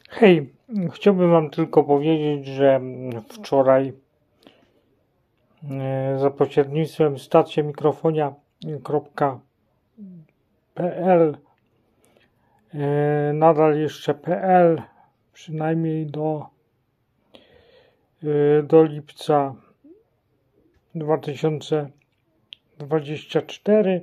Hej, chciałbym wam tylko powiedzieć, że wczoraj za pośrednictwem stacjamikrofonia.pl, nadal jeszcze PL, przynajmniej do lipca 2024,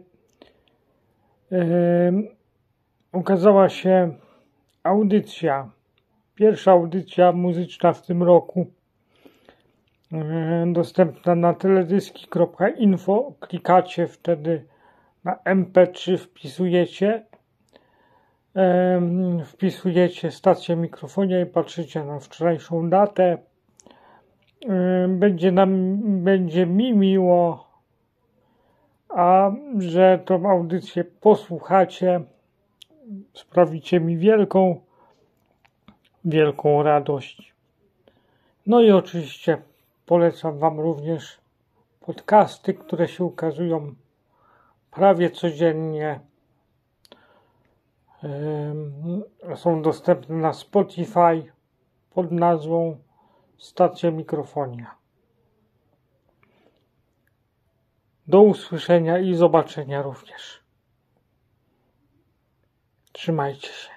ukazała się audycja, pierwsza audycja muzyczna w tym roku, dostępna na teledyski.info. Klikacie wtedy na MP3, wpisujecie stację mikrofonia i patrzycie na wczorajszą datę. Będzie mi miło, a że tą audycję posłuchacie, sprawicie mi wielką radość. No i oczywiście polecam wam również podcasty, które się ukazują prawie codziennie. Są dostępne na Spotify pod nazwą Stacja Mikrofonia. Do usłyszenia i zobaczenia również. Trzymajcie się.